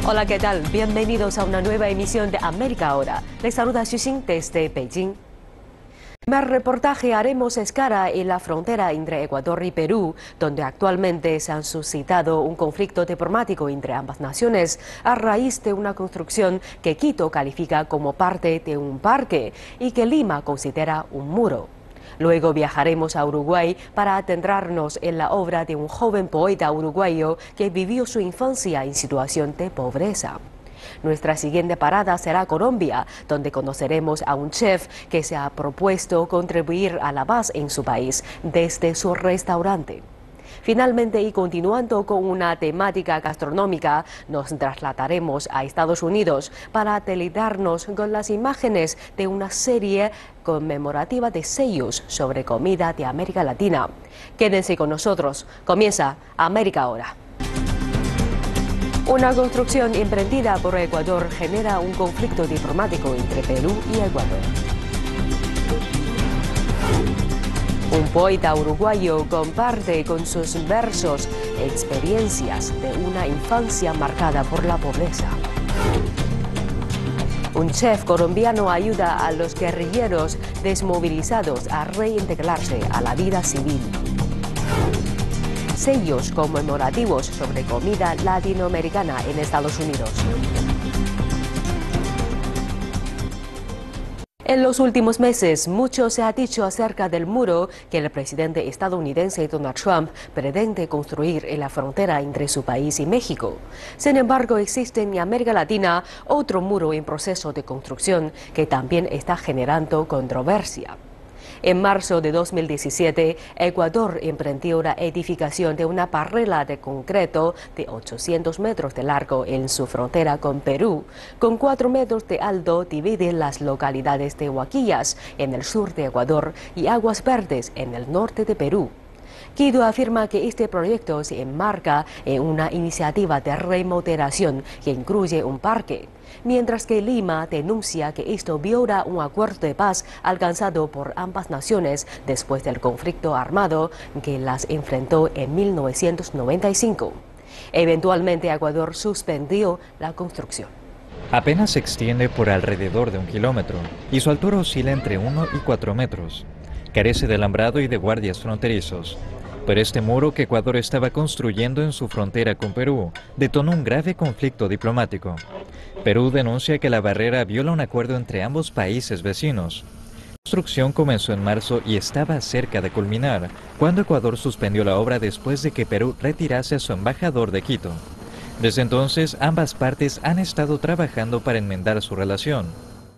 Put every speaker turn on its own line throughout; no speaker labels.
Hola, ¿qué tal? Bienvenidos a una nueva emisión de América Ahora. Les saluda Xuxing desde Beijing. En el reportaje haremos escala en la frontera entre Ecuador y Perú, donde actualmente se ha suscitado un conflicto diplomático entre ambas naciones a raíz de una construcción que Quito califica como parte de un parque y que Lima considera un muro. Luego viajaremos a Uruguay para adentrarnos en la obra de un joven poeta uruguayo que vivió su infancia en situación de pobreza. Nuestra siguiente parada será Colombia, donde conoceremos a un chef que se ha propuesto contribuir a la paz en su país desde su restaurante. Finalmente, y continuando con una temática gastronómica, nos trasladaremos a Estados Unidos para deleitarnos con las imágenes de una serie conmemorativa de sellos sobre comida de América Latina. Quédense con nosotros. Comienza América Ahora. Una construcción emprendida por Ecuador genera un conflicto diplomático entre Perú y Ecuador. Un poeta uruguayo comparte con sus versos experiencias de una infancia marcada por la pobreza. Un chef colombiano ayuda a los guerrilleros desmovilizados a reintegrarse a la vida civil. Sellos conmemorativos sobre comida latinoamericana en Estados Unidos. En los últimos meses, mucho se ha dicho acerca del muro que el presidente estadounidense Donald Trump pretende construir en la frontera entre su país y México. Sin embargo, existe en América Latina otro muro en proceso de construcción que también está generando controversia. En marzo de 2017, Ecuador emprendió la edificación de una barrera de concreto de 800 metros de largo en su frontera con Perú. Con 4 metros de alto divide las localidades de Huaquillas, en el sur de Ecuador, y Aguas Verdes, en el norte de Perú. Quito afirma que este proyecto se enmarca en una iniciativa de remodelación que incluye un parque, mientras que Lima denuncia que esto viola un acuerdo de paz alcanzado por ambas naciones después del conflicto armado que las enfrentó en 1995. Eventualmente, Ecuador suspendió la construcción.
Apenas se extiende por alrededor de 1 kilómetro y su altura oscila entre 1 y 4 metros. Carece de alambrado y de guardias fronterizos. Pero este muro que Ecuador estaba construyendo en su frontera con Perú detonó un grave conflicto diplomático. Perú denuncia que la barrera viola un acuerdo entre ambos países vecinos. La construcción comenzó en marzo y estaba cerca de culminar, cuando Ecuador suspendió la obra después de que Perú retirase a su embajador de Quito. Desde entonces, ambas partes han estado trabajando para enmendar su relación.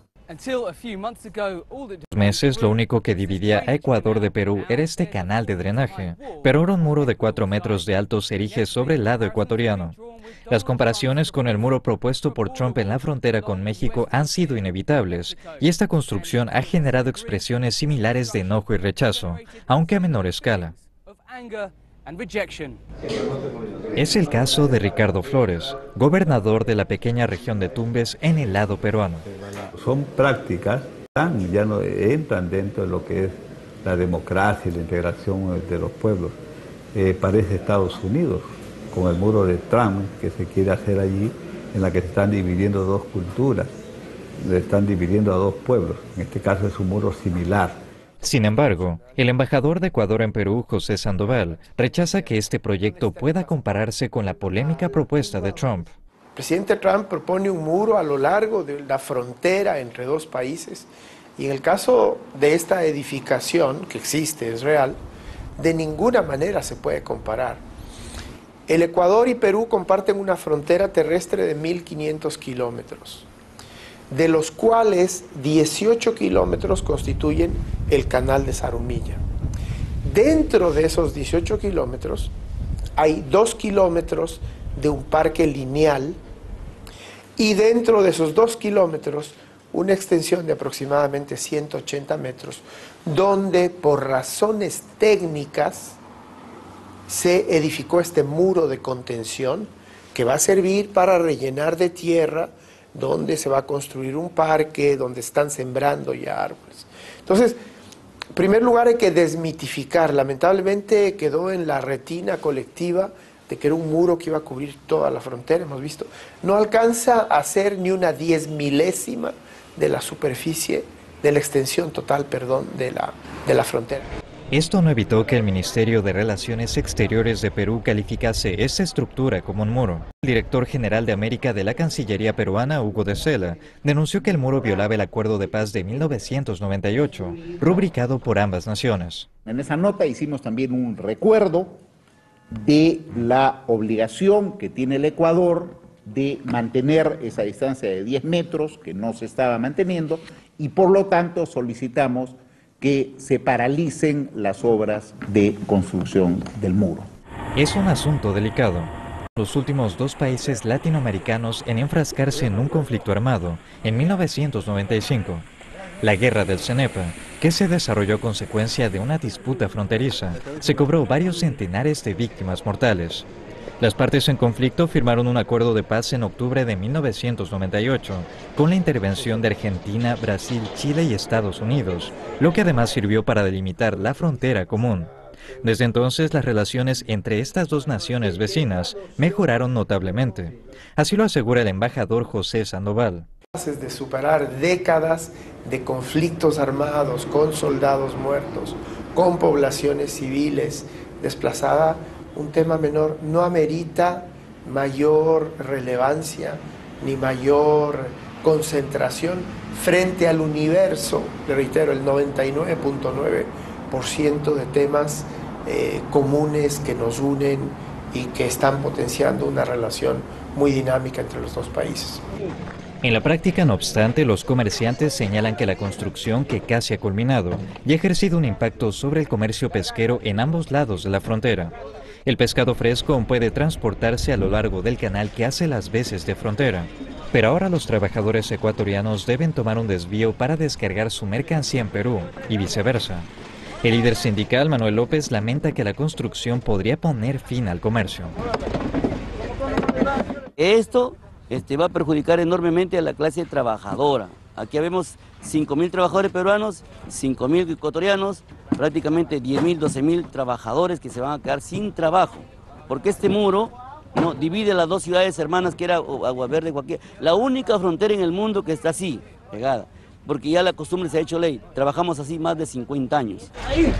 Meses, lo único que dividía a Ecuador de Perú era este canal de drenaje, pero ahora un muro de 4 metros de alto se erige sobre el lado ecuatoriano. Las comparaciones con el muro propuesto por Trump en la frontera con México han sido inevitables, y esta construcción ha generado expresiones similares de enojo y rechazo, aunque a menor escala. Es el caso de Ricardo Flores, gobernador de la pequeña región de Tumbes en el lado peruano.
Son prácticas que ya no entran dentro de lo que es la democracia y la integración de los pueblos. Parece Estados Unidos, con el muro de Trump que se quiere hacer allí, en la que se están dividiendo dos culturas, se están dividiendo a dos pueblos. En este caso es un muro similar.
Sin embargo, el embajador de Ecuador en Perú, José Sandoval, rechaza que este proyecto pueda compararse con la polémica propuesta de Trump.
El presidente Trump propone un muro a lo largo de la frontera entre dos países y en el caso de esta edificación, que existe, es real, de ninguna manera se puede comparar. El Ecuador y Perú comparten una frontera terrestre de 1.500 kilómetros, de los cuales 18 kilómetros constituyen el canal de Zarumilla. Dentro de esos 18 kilómetros hay 2 kilómetros de un parque lineal y dentro de esos 2 kilómetros una extensión de aproximadamente 180 metros, donde por razones técnicas se edificó este muro de contención que va a servir para rellenar de tierra donde se va a construir un parque, donde están sembrando ya árboles. Entonces, en primer lugar hay que desmitificar, lamentablemente quedó en la retina colectiva de que era un muro que iba a cubrir toda la frontera, hemos visto, no alcanza a ser ni una 10.000ª de la superficie, de la extensión total, perdón, de la frontera.
Esto no evitó que el Ministerio de Relaciones Exteriores de Perú calificase esta estructura como un muro. El director general de América de la Cancillería peruana, Hugo de Sela, denunció que el muro violaba el acuerdo de paz de 1998, rubricado por ambas naciones.
En esa nota hicimos también un recuerdo de la obligación que tiene el Ecuador de mantener esa distancia de 10 metros que no se estaba manteniendo y por lo tanto solicitamos que se paralicen las obras de construcción del muro.
Es un asunto delicado. Los últimos dos países latinoamericanos en enfrascarse en un conflicto armado en 1995. La guerra del Cenepa, que se desarrolló a consecuencia de una disputa fronteriza, se cobró varios centenares de víctimas mortales. Las partes en conflicto firmaron un acuerdo de paz en octubre de 1998, con la intervención de Argentina, Brasil, Chile y Estados Unidos, lo que además sirvió para delimitar la frontera común. Desde entonces, las relaciones entre estas dos naciones vecinas mejoraron notablemente. Así lo asegura el embajador José Sandoval.
De superar décadas de conflictos armados con soldados muertos, con poblaciones civiles desplazadas, un tema menor no amerita mayor relevancia ni mayor concentración frente al universo, le reitero, el 99.9% de temas comunes que nos unen y que están potenciando una relación muy dinámica entre los dos países.
En la práctica, no obstante, los comerciantes señalan que la construcción, que casi ha culminado, ya ha ejercido un impacto sobre el comercio pesquero en ambos lados de la frontera. El pescado fresco aún puede transportarse a lo largo del canal que hace las veces de frontera. Pero ahora los trabajadores ecuatorianos deben tomar un desvío para descargar su mercancía en Perú y viceversa. El líder sindical, Manuel López, lamenta que la construcción podría poner fin al comercio.
Esto va a perjudicar enormemente a la clase trabajadora. Aquí vemos 5.000 trabajadores peruanos, 5.000 ecuatorianos, prácticamente 10.000, 12.000 trabajadores que se van a quedar sin trabajo, porque este muro no divide las dos ciudades hermanas que era Agua Verde, cualquier, la única frontera en el mundo que está así, pegada, porque ya la costumbre se ha hecho ley, trabajamos así más de 50 años.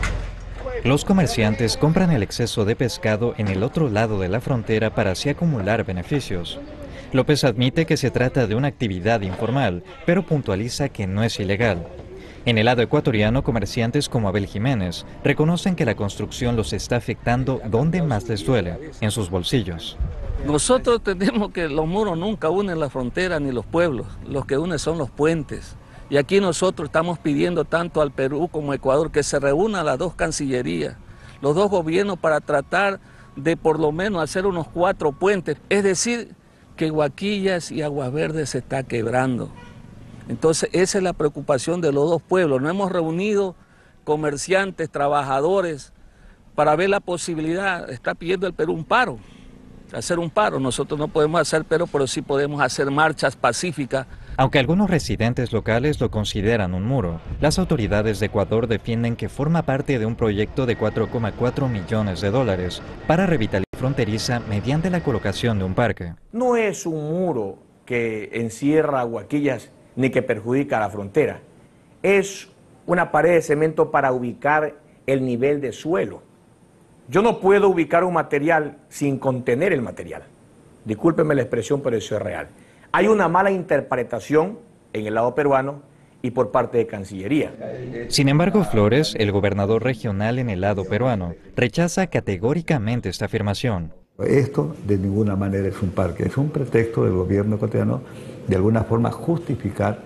Los comerciantes compran el exceso de pescado en el otro lado de la frontera para así acumular beneficios. López admite que se trata de una actividad informal, pero puntualiza que no es ilegal. En el lado ecuatoriano, comerciantes como Abel Jiménez reconocen que la construcción los está afectando donde más les duele, en sus bolsillos.
Nosotros entendemos que los muros nunca unen la frontera ni los pueblos, los que unen son los puentes. Y aquí nosotros estamos pidiendo tanto al Perú como a Ecuador que se reúnan las dos cancillerías, los dos gobiernos para tratar de por lo menos hacer unos 4 puentes, es decir, que Huaquillas y Agua Verde se está quebrando. Entonces esa es la preocupación de los dos pueblos. Nos hemos reunido comerciantes, trabajadores, para ver la posibilidad. Está pidiendo el Perú un paro, hacer un paro. Nosotros no podemos hacer pero sí podemos hacer marchas pacíficas.
Aunque algunos residentes locales lo consideran un muro, las autoridades de Ecuador defienden que forma parte de un proyecto de $4,4 millones para revitalizar la fronteriza mediante la colocación de un parque.
No es un muro que encierra Huaquillas ni que perjudica a la frontera. Es una pared de cemento para ubicar el nivel de suelo. Yo no puedo ubicar un material sin contener el material. Discúlpenme la expresión, pero eso es real. Hay una mala interpretación en el lado peruano y por parte de Cancillería.
Sin embargo, Flores, el gobernador regional en el lado peruano, rechaza categóricamente esta afirmación.
Esto de ninguna manera es un parque, es un pretexto del gobierno ecuatoriano de alguna forma justificar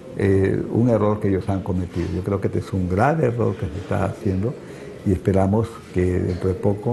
un error que ellos han cometido. Yo creo que este es un grave error que se está haciendo y esperamos que dentro de poco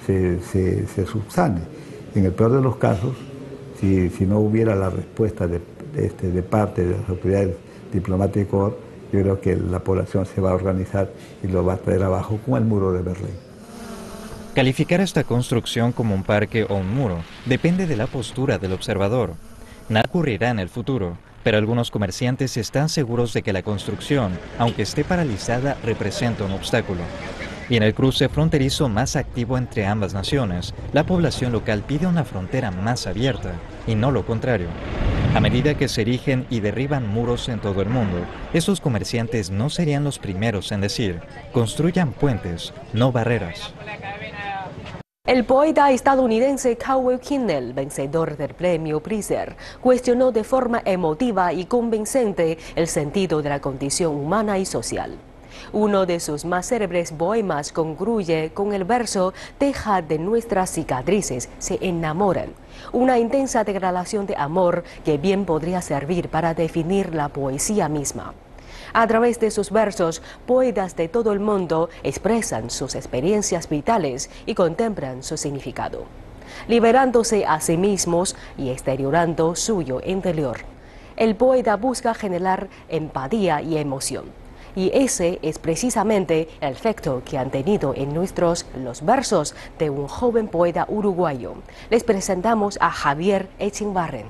se subsane. En el peor de los casos, si no hubiera la respuesta de parte de las autoridades diplomáticas, yo creo que la población se va a organizar y lo va a traer abajo con el muro de Berlín.
Calificar esta construcción como un parque o un muro depende de la postura del observador. Nada ocurrirá en el futuro, pero algunos comerciantes están seguros de que la construcción, aunque esté paralizada, representa un obstáculo. Y en el cruce fronterizo más activo entre ambas naciones, la población local pide una frontera más abierta, y no lo contrario. A medida que se erigen y derriban muros en todo el mundo, esos comerciantes no serían los primeros en decir, construyan puentes, no barreras.
El poeta estadounidense Kawhi Kinnell, vencedor del premio Pritzker, cuestionó de forma emotiva y convincente el sentido de la condición humana y social. Uno de sus más célebres poemas concluye con el verso «Deja de nuestras cicatrices, se enamoran», una intensa declaración de amor que bien podría servir para definir la poesía misma. A través de sus versos, poetas de todo el mundo expresan sus experiencias vitales y contemplan su significado, liberándose a sí mismos y exteriorando suyo interior. El poeta busca generar empatía y emoción, y ese es precisamente el efecto que han tenido en los versos de un joven poeta uruguayo. Les presentamos a Javier Echenbarren.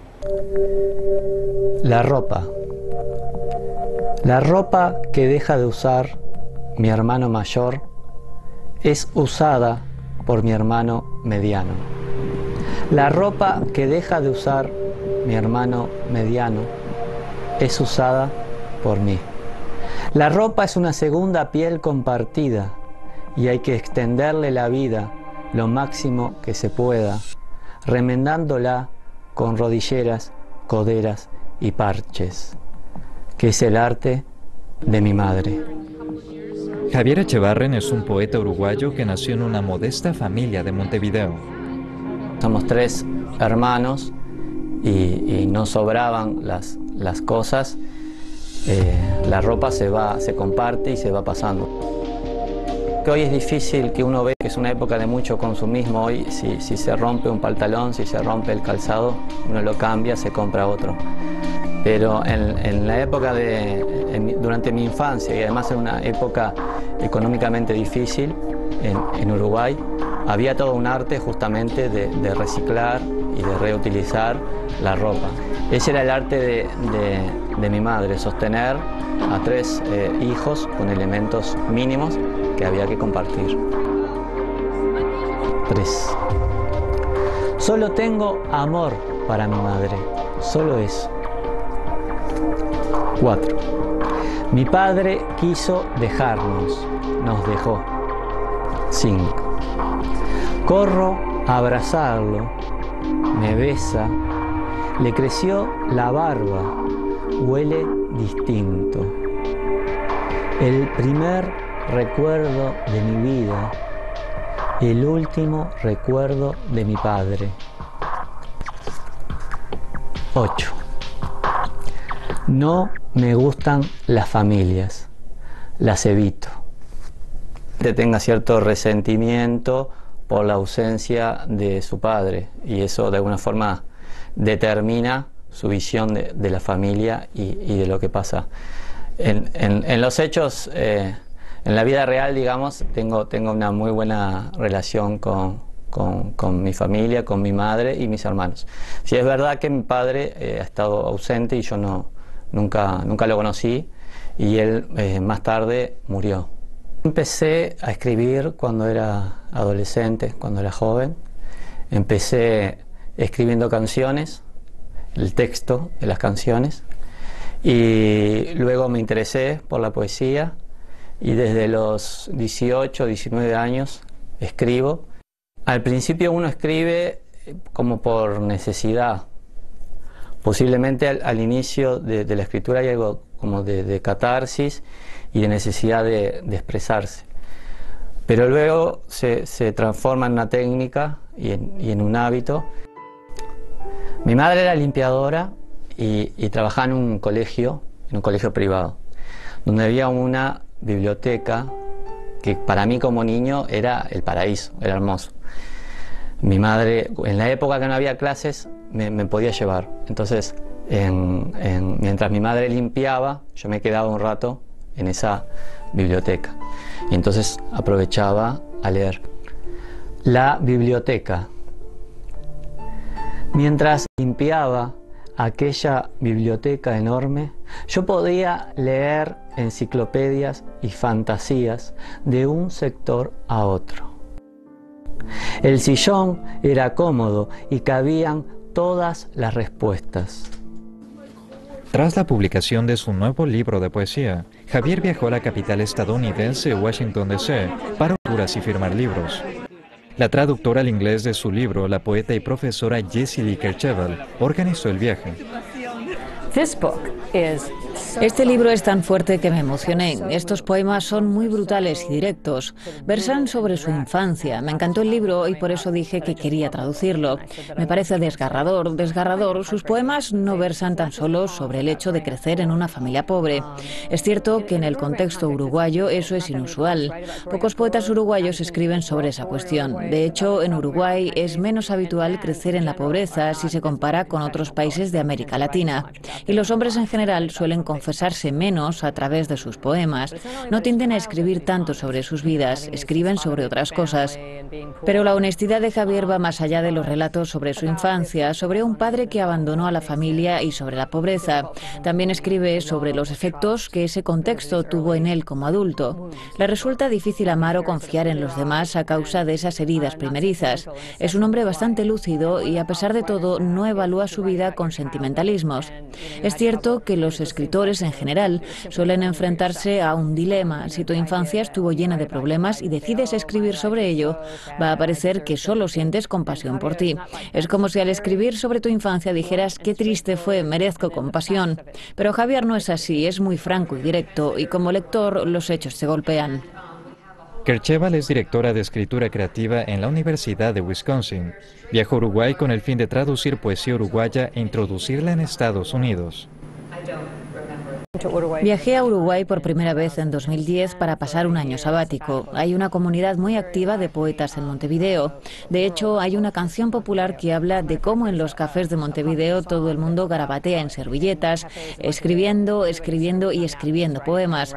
La ropa. La ropa que deja de usar mi hermano mayor es usada por mi hermano mediano. La ropa que deja de usar mi hermano mediano es usada por mí. La ropa es una segunda piel compartida y hay que extenderle la vida lo máximo que se pueda, remendándola con rodilleras, coderas y parches, que es el arte de mi madre.
Javier Echenbarren es un poeta uruguayo que nació en una modesta familia de Montevideo.
Somos 3 hermanos y no sobraban las cosas. La ropa se comparte y se va pasando. Que hoy es difícil, que uno ve que es una época de mucho consumismo. Hoy si se rompe un pantalón, si se rompe el calzado, uno lo cambia, se compra otro. Pero en la época durante mi infancia, y además en una época económicamente difícil en Uruguay, había todo un arte justamente de reciclar y de reutilizar la ropa. Ese era el arte de mi madre, sostener a 3 hijos con elementos mínimos que había que compartir. 3. Solo tengo amor para mi madre, solo eso. 4. Mi padre quiso dejarnos, nos dejó. 5. Corro a abrazarlo, me besa, le creció la barba, huele distinto. El primer recuerdo de mi vida, el último recuerdo de mi padre. 8. No me gustan las familias, las evito. Tenga cierto resentimiento por la ausencia de su padre y eso de alguna forma determina su visión de la familia y de lo que pasa. En los hechos, en la vida real, digamos, tengo una muy buena relación con mi familia, con mi madre y mis hermanos. Sí, es verdad que mi padre ha estado ausente y yo nunca lo conocí, y él más tarde murió. Empecé a escribir cuando era adolescente, cuando era joven. Empecé escribiendo canciones, el texto de las canciones, y luego me interesé por la poesía y desde los 18, 19 años escribo. Al principio uno escribe como por necesidad. Posiblemente al inicio de la escritura hay algo como de catarsis y de necesidad de expresarse. Pero luego se transforma en una técnica y en un hábito. Mi madre era limpiadora y trabajaba en un colegio privado, donde había una biblioteca que para mí como niño era el paraíso, era hermoso. Mi madre, en la época que no había clases, me podía llevar. Entonces, mientras mi madre limpiaba, yo me quedaba un rato en esa biblioteca. Y entonces aprovechaba a leer. La biblioteca. Mientras limpiaba, aquella biblioteca enorme, yo podía leer enciclopedias y fantasías de un sector a otro. El sillón era cómodo y cabían todas las respuestas.
Tras la publicación de su nuevo libro de poesía, Javier viajó a la capital estadounidense, Washington D.C., para lecturas y firmar libros. La traductora al inglés de su libro, la poeta y profesora Jessie Lee Kercheval, organizó el viaje.
Este libro es tan fuerte que me emocioné. Estos poemas son muy brutales y directos. Versan sobre su infancia. Me encantó el libro y por eso dije que quería traducirlo. Me parece desgarrador, desgarrador. Sus poemas no versan tan solo sobre el hecho de crecer en una familia pobre. Es cierto que en el contexto uruguayo eso es inusual. Pocos poetas uruguayos escriben sobre esa cuestión. De hecho, en Uruguay es menos habitual crecer en la pobreza si se compara con otros países de América Latina. Y los hombres en general suelen confesarse menos a través de sus poemas. No tienden a escribir tanto sobre sus vidas, escriben sobre otras cosas. Pero la honestidad de Javier va más allá de los relatos sobre su infancia, sobre un padre que abandonó a la familia y sobre la pobreza. También escribe sobre los efectos que ese contexto tuvo en él como adulto. Le resulta difícil amar o confiar en los demás a causa de esas heridas primerizas. Es un hombre bastante lúcido y a pesar de todo no evalúa su vida con sentimentalismos. Es cierto que los escritores en general suelen enfrentarse a un dilema. Si tu infancia estuvo llena de problemas y decides escribir sobre ello, va a parecer que solo sientes compasión por ti. Es como si al escribir sobre tu infancia dijeras qué triste fue, merezco compasión. Pero Javier no es así, es muy franco y directo y como lector los hechos te golpean.
Kercheval es directora de escritura creativa en la Universidad de Wisconsin. Viajó a Uruguay con el fin de traducir poesía uruguaya e introducirla en Estados Unidos.
Viajé a Uruguay por primera vez en 2010 para pasar un año sabático. Hay una comunidad muy activa de poetas en Montevideo. De hecho, hay una canción popular que habla de cómo en los cafés de Montevideo todo el mundo garabatea en servilletas, escribiendo y escribiendo poemas.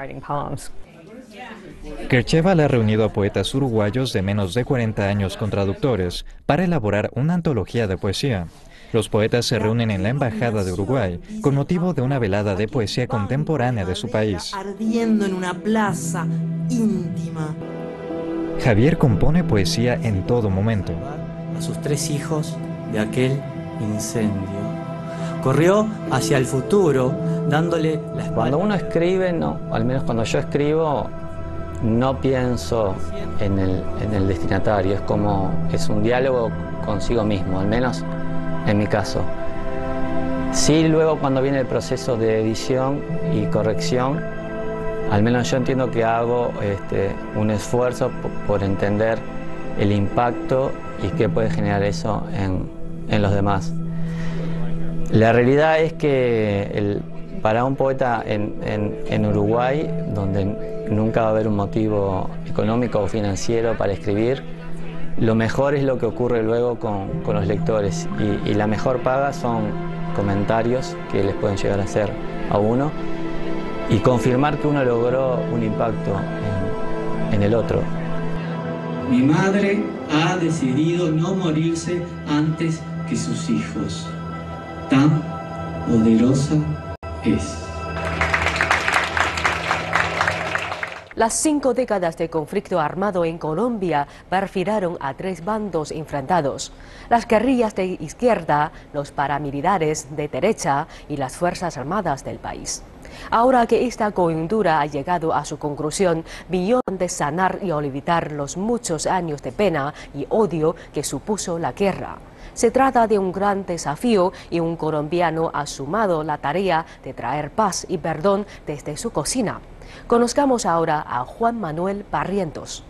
Kercheval ha reunido a poetas uruguayos de menos de 40 años con traductores para elaborar una antología de poesía. Los poetas se reúnen en la Embajada de Uruguay con motivo de una velada de poesía contemporánea de su país.
Ardiendo en una plaza íntima.
Javier compone poesía en todo momento.
A sus 3 hijos de aquel incendio. Corrió hacia el futuro, dándole la espalda.
Cuando uno escribe, no, al menos cuando yo escribo, no pienso en el destinatario. Es un diálogo consigo mismo, al menos en mi caso. Sí, luego cuando viene el proceso de edición y corrección, al menos yo entiendo que hago un esfuerzo por entender el impacto y qué puede generar eso en los demás. La realidad es que para un poeta en Uruguay, donde nunca va a haber un motivo económico o financiero para escribir, lo mejor es lo que ocurre luego con los lectores y la mejor paga son comentarios que les pueden llegar a hacer a uno y confirmar que uno logró un impacto en el otro.
Mi madre ha decidido no morirse antes que sus hijos. Tan poderosa es.
Las 5 décadas de conflicto armado en Colombia perfilaron a 3 bandos enfrentados: las guerrillas de izquierda, los paramilitares de derecha y las Fuerzas Armadas del país. Ahora que esta coyuntura ha llegado a su conclusión, vinieron de sanar y olvidar los muchos años de pena y odio que supuso la guerra. Se trata de un gran desafío y un colombiano ha sumado la tarea de traer paz y perdón desde su cocina. Conozcamos ahora a Juan Manuel Barrientos.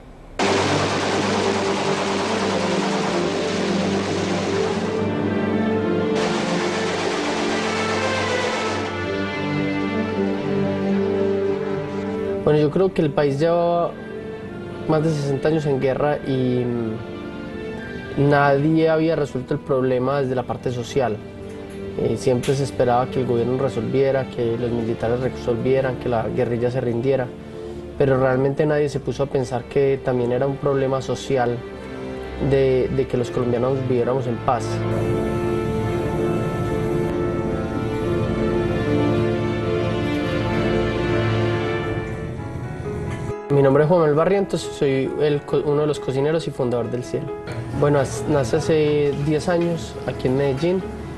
Bueno, yo creo que el país lleva más de 60 años en guerra y nadie había resuelto el problema desde la parte social. Siempre se esperaba que el gobierno resolviera, que los militares resolvieran, que la guerrilla se rindiera, pero realmente nadie se puso a pensar que también era un problema social de que los colombianos viviéramos en paz. Mi nombre es Juan Manuel Barrientos, soy uno de los cocineros y fundador del Cielo. Bueno, nace hace 10 años aquí en Medellín.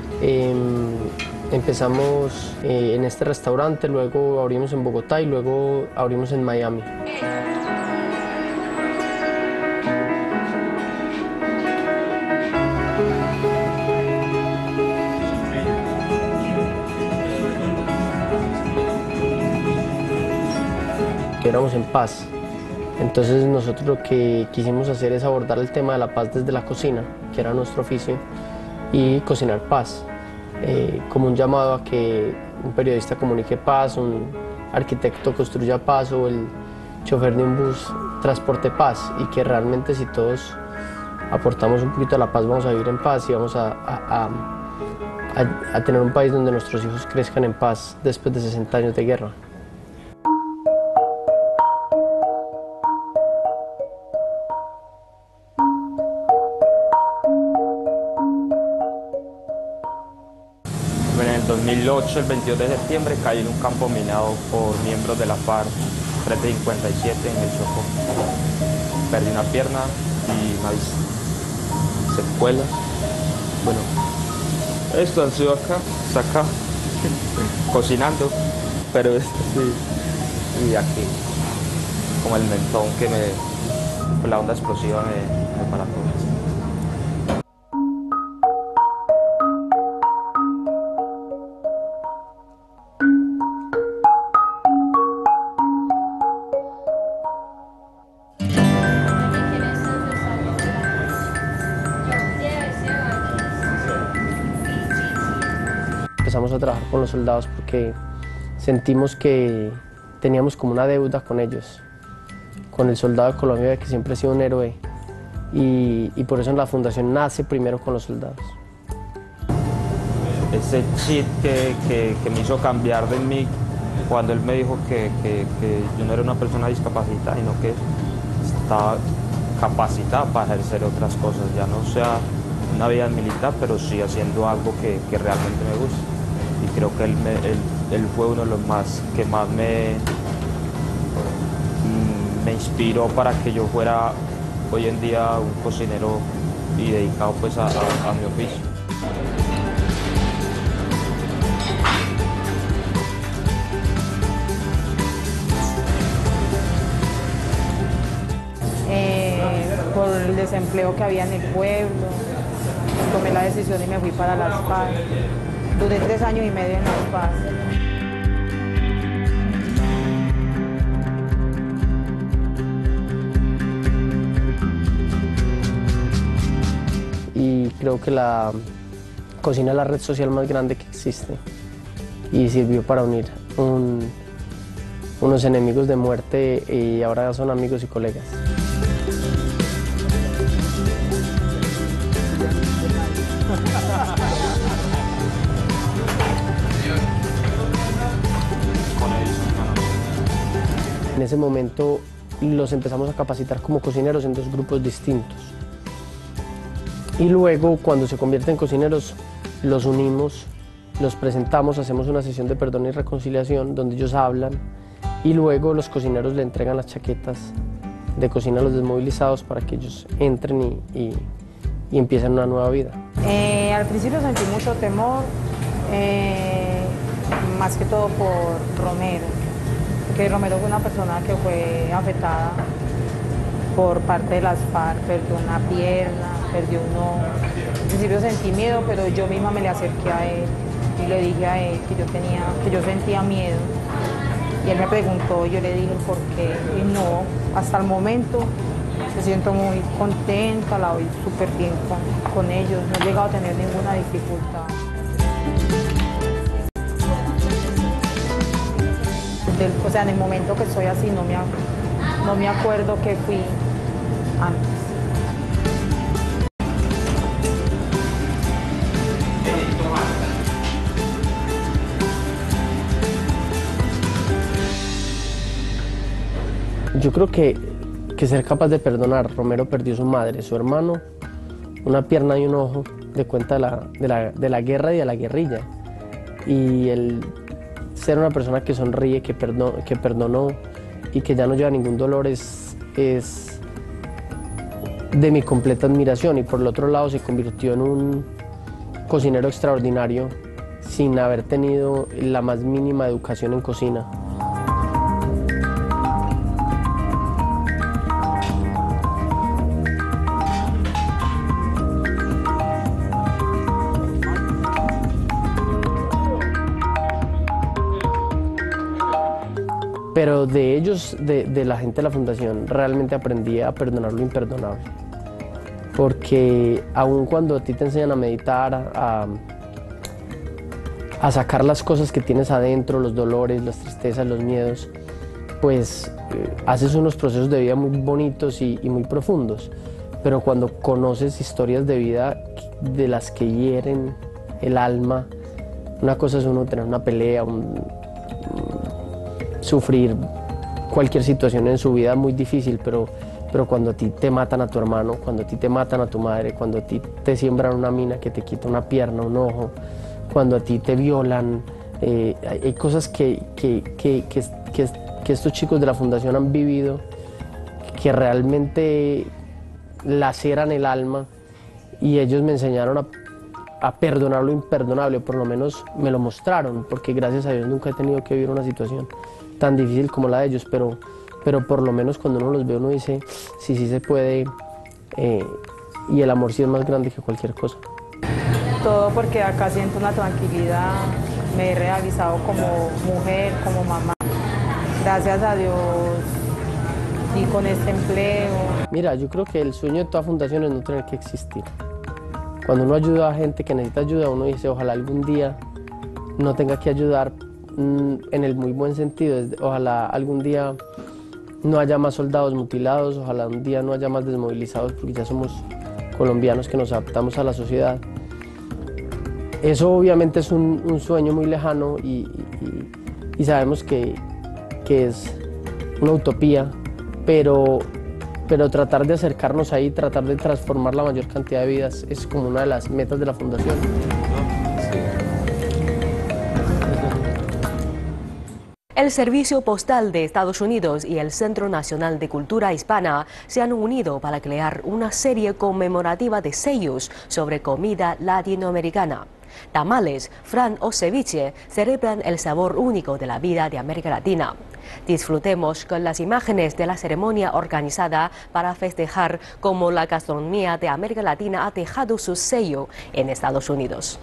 Empezamos en este restaurante, luego abrimos en Bogotá y luego abrimos en Miami. Éramos en paz. Entonces nosotros lo que quisimos hacer es abordar el tema de la paz desde la cocina, que era nuestro oficio, y cocinar paz, como un llamado a que un periodista comunique paz, un arquitecto construya paz o el chofer de un bus transporte paz, y que realmente si todos aportamos un poquito a la paz vamos a vivir en paz y vamos a tener un país donde nuestros hijos crezcan en paz después de 60 años de guerra.
En el 2008, el 22 de septiembre, caí en un campo minado por miembros de la FARC 357 en el Chocó. Perdí una pierna y más secuelas. Bueno, esto han sido acá, cocinando, pero sí, y aquí, como el mentón que la onda explosiva me paró.
Empezamos a trabajar con los soldados porque sentimos que teníamos como una deuda con ellos, con el soldado de Colombia, que siempre ha sido un héroe, y por eso la fundación nace primero con los soldados.
Ese chip que me hizo cambiar de mí cuando él me dijo que yo no era una persona discapacitada, sino que estaba capacitada para ejercer otras cosas, ya no sea una vida militar, pero sí haciendo algo que realmente me gusta. Y creo que él fue uno de los que más me inspiró para que yo fuera hoy en día un cocinero y dedicado pues a mi oficio.
Por el desempleo que había en el pueblo, tomé la decisión y me fui para las FARC. Duré 3 años y medio en las FARC.
Y creo que la cocina es la red social más grande que existe y sirvió para unir unos enemigos de muerte y ahora son amigos y colegas. En ese momento los empezamos a capacitar como cocineros en 2 grupos distintos. Y luego, cuando se convierten en cocineros, los unimos, los presentamos, hacemos una sesión de perdón y reconciliación donde ellos hablan y luego los cocineros le entregan las chaquetas de cocina a los desmovilizados para que ellos entren y empiecen una nueva vida.
Al principio sentí mucho temor, más que todo por Romero, porque Romero fue una persona que fue afectada por parte de las FARC, perdió una pierna, perdió un ojo. Al principio sentí miedo, pero yo misma me le acerqué a él y le dije a él que yo sentía miedo. Y él me preguntó, yo le dije el por qué, y no, hasta el momento me siento muy contenta, la voy súper bien con ellos, no he llegado a tener ninguna dificultad. O sea, en el momento que estoy así no me acuerdo que fui antes.
Yo creo que ser capaz de perdonar. Romero perdió su madre, su hermano, una pierna y un ojo de cuenta de la guerra y de la guerrilla. Y el ser una persona que sonríe, que perdonó que ya no lleva ningún dolor es de mi completa admiración, y por el otro lado se convirtió en un cocinero extraordinario sin haber tenido la más mínima educación en cocina. Pero de ellos, de la gente de la fundación, realmente aprendí a perdonar lo imperdonable. Porque aun cuando a ti te enseñan a meditar, a sacar las cosas que tienes adentro, los dolores, las tristezas, los miedos, pues haces unos procesos de vida muy bonitos y muy profundos. Pero cuando conoces historias de vida de las que hieren el alma, una cosa es uno tener una pelea, sufrir cualquier situación en su vida muy difícil, pero cuando a ti te matan a tu hermano, cuando a ti te matan a tu madre, cuando a ti te siembran una mina que te quita una pierna, un ojo, cuando a ti te violan, hay cosas que estos chicos de la fundación han vivido que realmente laceran el alma, y ellos me enseñaron a perdonar lo imperdonable, por lo menos me lo mostraron, porque gracias a Dios nunca he tenido que vivir una situación tan difícil como la de ellos, pero por lo menos cuando uno los ve uno dice, sí se puede, y el amor sí es más grande que cualquier cosa.
Todo porque acá siento una tranquilidad, me he realizado como mujer, como mamá, gracias a Dios, y con este empleo.
Mira, yo creo que el sueño de toda fundación es no tener que existir. Cuando uno ayuda a gente que necesita ayuda, uno dice, ojalá algún día no tenga que ayudar, en el muy buen sentido, ojalá algún día no haya más soldados mutilados, ojalá un día no haya más desmovilizados, porque ya somos colombianos que nos adaptamos a la sociedad. Eso obviamente es un sueño muy lejano, y sabemos que es una utopía, pero tratar de acercarnos ahí, tratar de transformar la mayor cantidad de vidas es como una de las metas de la fundación.
El Servicio Postal de Estados Unidos y el Centro Nacional de Cultura Hispana se han unido para crear una serie conmemorativa de sellos sobre comida latinoamericana. Tamales, fran o ceviche celebran el sabor único de la vida de América Latina. Disfrutemos con las imágenes de la ceremonia organizada para festejar cómo la gastronomía de América Latina ha dejado su sello en Estados Unidos.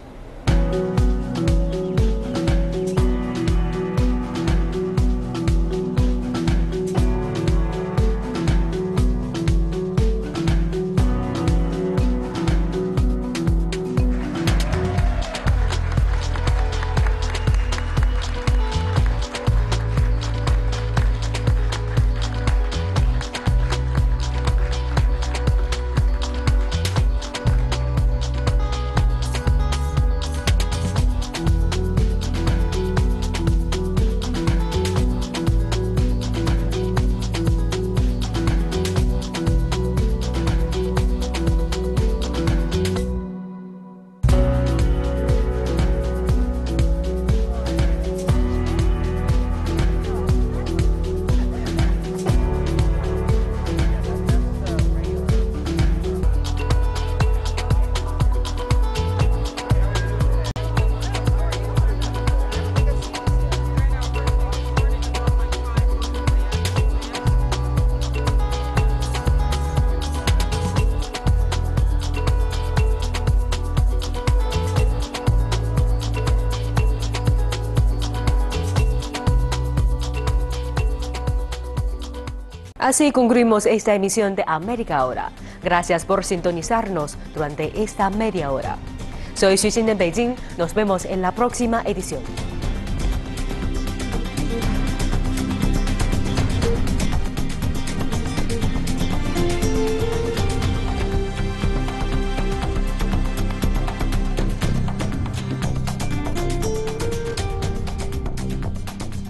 Así concluimos esta emisión de América Ahora. Gracias por sintonizarnos durante esta media hora. Soy Xu Xin en Beijing. Nos vemos en la próxima edición.